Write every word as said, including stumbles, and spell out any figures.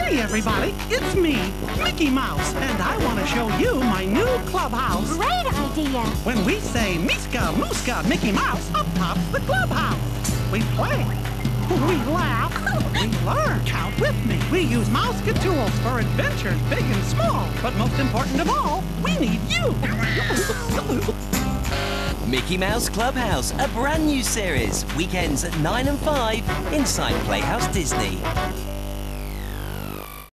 Hey everybody, it's me, Mickey Mouse, and I want to show you my new clubhouse. Great idea! When we say Miska, Mooska, Mickey Mouse, up pops the clubhouse. We play, we laugh, we learn. Count with me. We use Mouska tools for adventures big and small, but most important of all, we need you. Mickey Mouse Clubhouse, a brand new series, weekends at nine and five inside Playhouse Disney.